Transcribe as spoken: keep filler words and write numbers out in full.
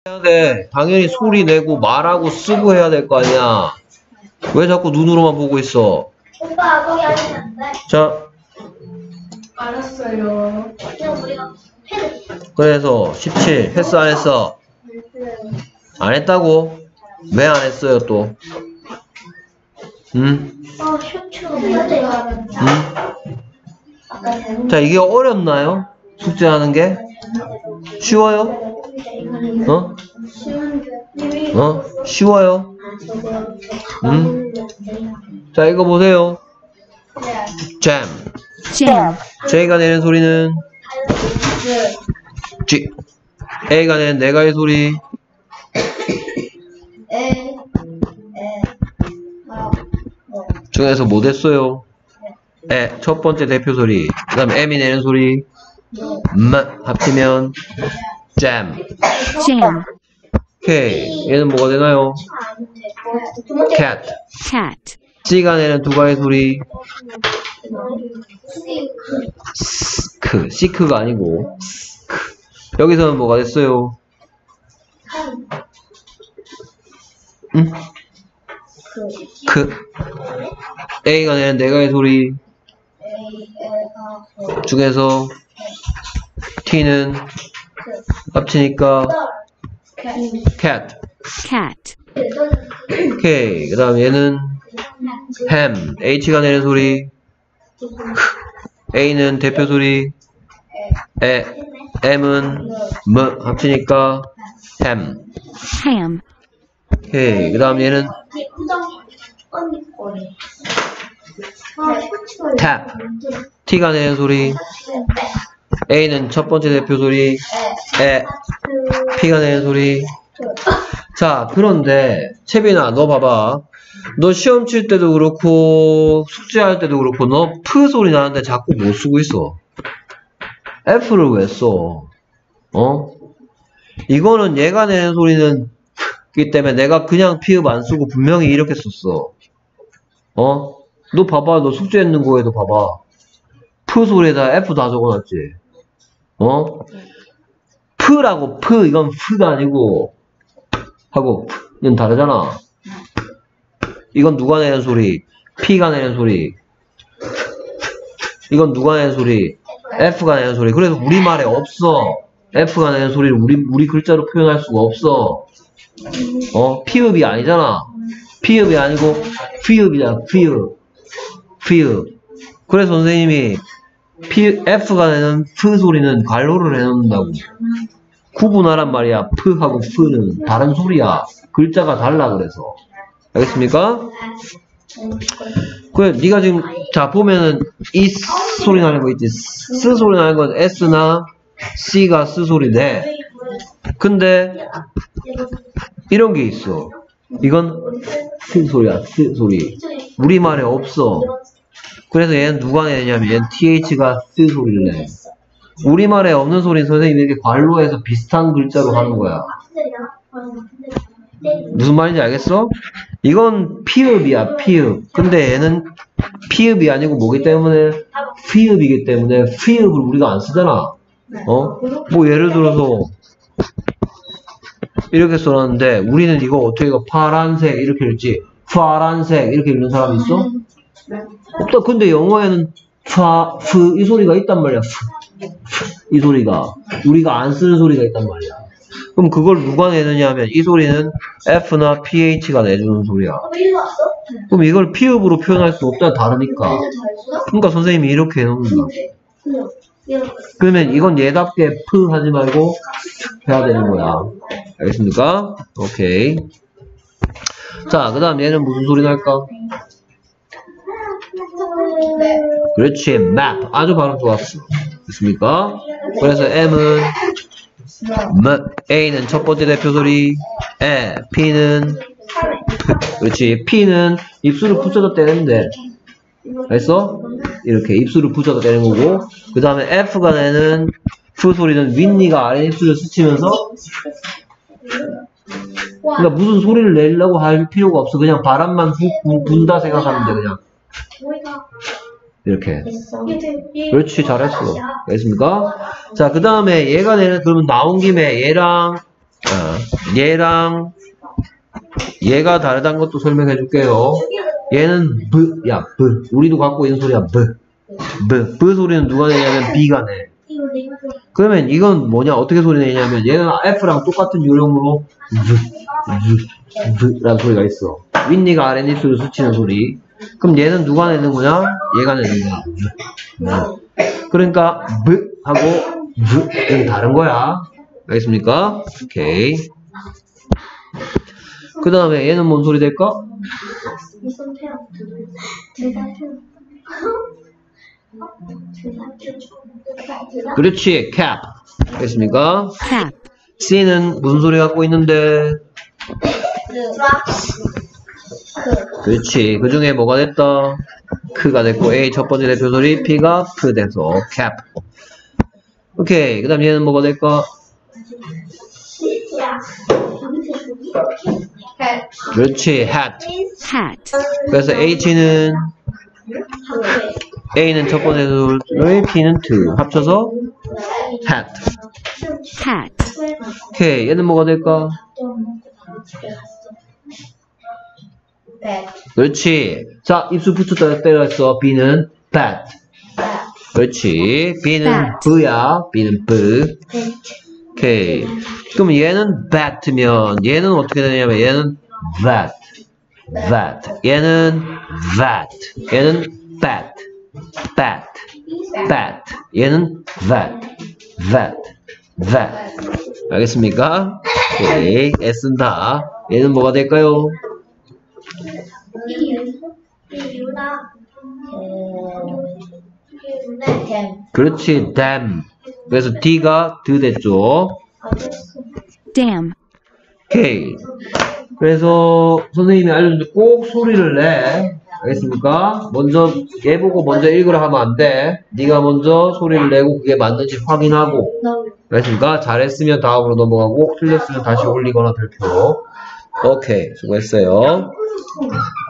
해야 돼. 당연히 소리 내고 말하고 쓰고 해야 될 거 아니야. 왜 자꾸 눈으로만 보고 있어? 오빠 거기 앉으면 안 돼? 자, 알았어요. 그냥 우리가 패드. 그래서 십칠 했어 안 했어? 안 했다고? 왜 안 했어요 또? 응? 아 슈츠가 뭔데요? 응? 자, 이게 어렵나요? 숙제하는 게? 쉬워요? 어? 어? 쉬워요? 응? 자, 이거 보세요. 잼. jam, J가 내는 소리는 G. A가 내는 내가의 소리 에, 에, 아, 뭐. 중에서 뭐 됐어요? 에, 첫 번째 대표 소리. 그 다음에 M이 내는 소리 M 합치면 잼. jam, 오케이. 얘는 뭐가 되나요? 두 번째 cat. cat, C가 내는 두 가지 소리 크. 시크가 아니고 크. 여기서는 뭐가 됐어요? 응? 크. A가 내는 네 가지 소리 중에서 T는 합치니까 cat. cat, 오케이. 그 다음 얘는 ham. H가 내는 소리 A는 대표 소리 에, M은 M 합치니까 ham. ham, 오케이. 그 다음 얘는 tap. T가 내는 소리 A는 첫 번째 대표 소리 에, P가 내는 소리. 자, 그런데 채빈아 너 봐봐. 너 시험 칠 때도 그렇고 숙제할 때도 그렇고 너 프 소리 나는데 자꾸 못 쓰고 있어. F를 왜 써? 어? 이거는 얘가 내는 소리는 기 때문에 내가 그냥 피읍 안 쓰고 분명히 이렇게 썼어. 어? 너 봐봐. 너 숙제했는 거에도 봐봐. 프 소리에다 F 다 적어놨지. 어? 프라고 프 이건 프가 아니고 하고 이건 다르잖아. 이건 누가 내는 소리? P가 내는 소리. 이건 누가 내는 소리? F가 내는 소리. 그래서 우리말에 없어. F가 내는 소리를 우리 우리 글자로 표현할 수가 없어. 어? 피읍이 아니잖아. 피읍이 아니고 피읍이잖아. 피읍. 피읍. 그래서 선생님이 P, F가 내는 프 소리는 괄호를 해놓는다고. 구분하란 말이야. 프하고 프는 다른 소리야. 글자가 달라 그래서. 알겠습니까? 그래, 네가 지금 자 보면은 이 소리 나는 거 있지. 스 소리 나는 건 S나 C가 스 소리인데, 근데 이런 게 있어. 이건 스 소리야. 스 소리. 우리말에 없어. 그래서 얘는 누가 내냐면 얘는 티에이치가 스 소리를 내. 우리말에 없는 소리는 선생님이 이렇게 괄호해서 비슷한 글자로 하는 거야. 무슨 말인지 알겠어? 이건 피읍이야, 피읍. 근데 얘는 피읍이 아니고 뭐기 때문에? 피읍이기 때문에 피읍을 우리가 안 쓰잖아. 어? 뭐 예를 들어서 이렇게 써놨는데 우리는 이거 어떻게 이거 파란색 이렇게 읽지? 파란색 이렇게 읽는 사람 있어? 없다. 근데 영어에는 파, 프, 이 소리가 있단 말이야. 프, 프, 이 소리가. 우리가 안 쓰는 소리가 있단 말이야. 그럼 그걸 누가 내느냐 하면 이 소리는 F나 피에이치가 내주는 소리야. 그럼 이걸 피읍으로 표현할 수 없잖아. 다르니까. 그러니까 선생님이 이렇게 해놓는다. 그러면 이건 얘답게 프 하지 말고 해야 되는 거야. 알겠습니까? 오케이. 자, 그 다음 얘는 무슨 소리 날까? 그렇지. map. 아주 발음 좋았어. 됐습니까? 그래서 M은 M, A는 첫 번째 대표 소리, 에, P는 P. 그렇지. P는 입술을 붙여서 떼는데, 알겠어? 이렇게 입술을 붙여서 떼는 거고, 그 다음에 F가 내는 F 소리는 윗니가 아래 입술을 스치면서, 그러니까 무슨 소리를 내려고 할 필요가 없어. 그냥 바람만 훅 분다 생각하면 돼, 그냥. 이렇게. 그렇지, 잘했어. 알겠습니까? 자, 그 다음에 얘가 내는, 그러면 나온 김에 얘랑, 아, 얘랑 얘가 다르다는 것도 설명해 줄게요. 얘는 B, 야, B. 우리도 갖고 있는 소리야, B. B. B 소리는 누가 내냐면 B가 내. 그러면 이건 뭐냐? 어떻게 소리 내냐면 얘는 F랑 똑같은 요령으로 V, V, V 라는 소리가 있어. 윗니가 아랫입술을 스치는 소리. 그럼 얘는 누가 내는 거냐? 얘가 내는 거야. V. 그러니까 B 하고 V는 다른 거야. 알겠습니까? 오케이. 그 다음에 얘는 뭔 소리 될까? 무슨 태양? 대사 태양. 그렇지, cap. 알겠습니까? cap, C는 무슨 소리 갖고 있는데? 그렇지. 그 중에 뭐가 됐다? 크가 됐고, A 첫 번째 대표 소리, P가 크 돼서 cap. 오케이. 그 다음 얘는 뭐가 될까? 그렇지, hat. hat, 그래서 H는 A는 첫 번째 소리, P는 two. 합쳐서 hat. hat, 오케이. 얘는 뭐가 될까? 그렇지. 자, 입술 붙였다 때렸어. B는 bat. 그렇지. B는 bat. B야. B는 B. 오케이. 그럼 얘는 bat면 얘는 어떻게 되냐면 얘는 that. that. 얘는 that. 얘는 bat. bat. bat. 얘는 that. that. that. 알겠습니까? 오케이. S는 다. 얘는 뭐가 될까요? 그렇지. damn. 그래서 D가 드 됐죠. damn, 오케이. 그래서 선생님이 알려준 꼭 소리를 내. 알겠습니까? 먼저 얘 보고 먼저 읽으라 하면 안 돼. 네가 먼저 소리를 내고 그게 맞는지 확인하고. 알겠습니까? 잘했으면 다음으로 넘어가고 틀렸으면 다시 올리거나 발표. 오케이. 수고했어요.